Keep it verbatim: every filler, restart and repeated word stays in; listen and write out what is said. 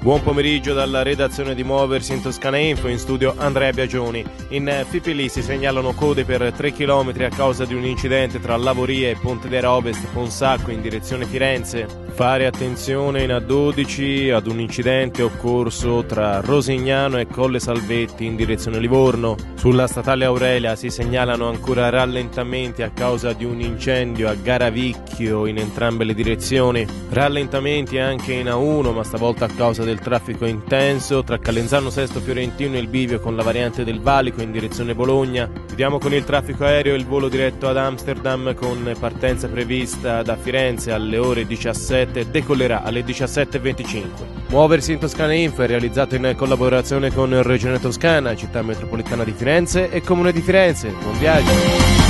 Buon pomeriggio dalla redazione di Muoversi in Toscana Info, in studio Andrea Biagioni. In Fipili si segnalano code per tre chilometri a causa di un incidente tra Lavoria e Ponte d'Era Ovest Ponsacco in direzione Firenze. Fare attenzione in A dodici ad un incidente occorso tra Rosignano e Colle Salvetti in direzione Livorno. Sulla statale Aurelia si segnalano ancora rallentamenti a causa di un incendio a Garavicchio in entrambe le direzioni. Rallentamenti anche in A uno, ma stavolta a causa del traffico intenso tra Calenzano Sesto Fiorentino e il bivio con la variante del Valico in direzione Bologna. Chiudiamo con il traffico aereo, il volo diretto ad Amsterdam con partenza prevista da Firenze alle ore diciassette decollerà alle diciassette e venticinque. Muoversi in Toscana Info è realizzato in collaborazione con Regione Toscana, Città Metropolitana di Firenze e Comune di Firenze. Buon viaggio!